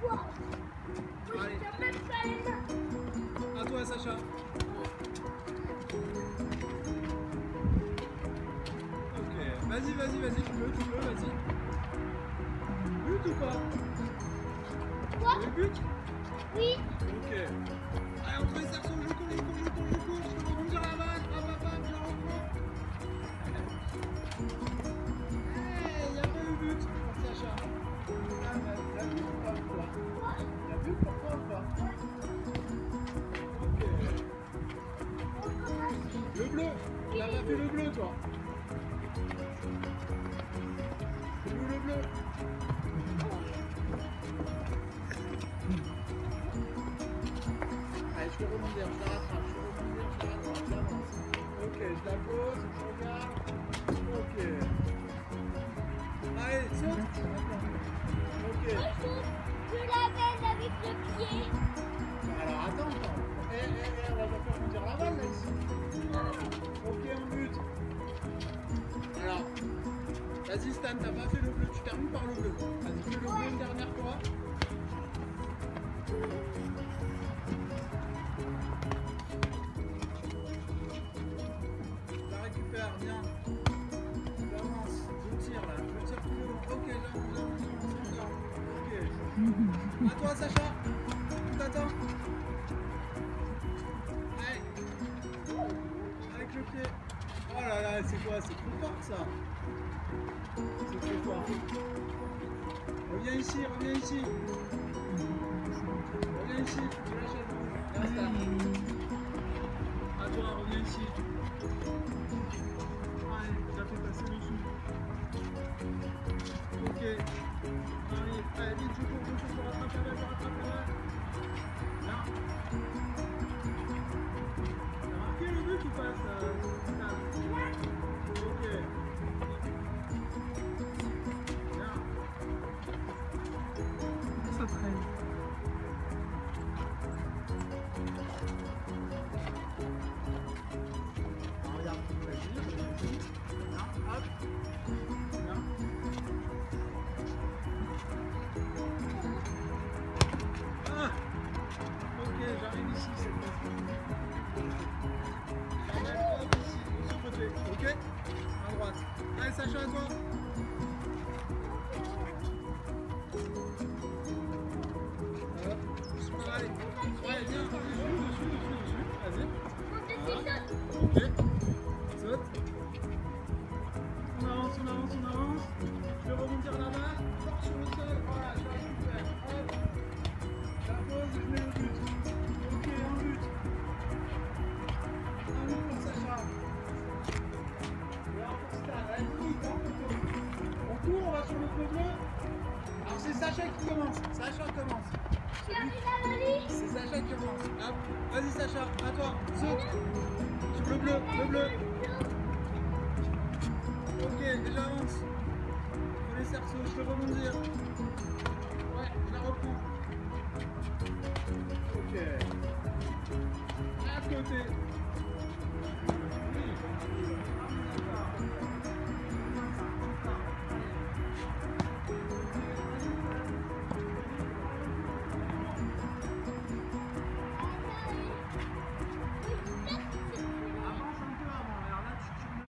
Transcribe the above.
Allez. À toi, Sacha. Ok, vas-y, vas-y, vas-y, tu peux, vas-y. But ou pas? Quoi? Le but? Oui. Ok. Allez, entre les cerceaux, je cours, je peux rebondir la balle, hop, je reprends. Hey, il n'y a pas eu but pour Sacha. Ah, la but ou pas pour toi? La but pour toi ou pas? Ok. Le bleu, tu n'as pas fait le bleu, toi. C'est où le bleu? Allez, je vais rebondir, je la rattrape, j'avance. Ok, je la pose, je regarde. Ok. Allez, saute. Ok. Je l'amène avec le pied. Alors attends. On va pas faire rebondir la balle là ici. Ok, on bute. Alors, vas-y Stan, t'as pas fait le bleu, tu termines par le bleu. Vas-y, fais le bleu une dernière fois. La récupère, bien. J'avance, je tire là, je tire tout le long. Ok, j'avance encore. Ok. À toi Sacha, tu t'attends. Allez. Avec le pied. Oh là là, c'est quoi? C'est trop fort ça. C'est trop fort. Reviens ici, reviens ici. Reviens ici, tu lâches le rouge. Reste là. À toi, reviens ici. Allez, ça fait passer le sou. Ok. Allez, vite, je cours, rattrape la balle, Là. T'as marqué le but ou pas ça? Ok. Bien. Ça traîne. Regarde, vas-y. Bien, hop. Bien. Ah. Ok, j'arrive ici cette fois-ci. J'arrive hop ici, de ce côté. Ok? À droite. Allez Sacha, à toi. Allez, viens, dessus. Vas-y. Voilà. Ok. Saute. On avance. Je vais rebondir la balle. Fort sur le sol. Voilà, je la récupère. Hop. Je la pose, je mets le but. Ok, un but. Un but pour Sacha. Et alors pour Stan, allez, vite, hein, on court, on va sur le bleu. Alors c'est Sacha qui commence. C'est Sacha qui commence. Hop. Vas-y Sacha, à toi. Saute. Sur le bleu. Ok, j'avance. Sur les cerceaux, je peux rebondir.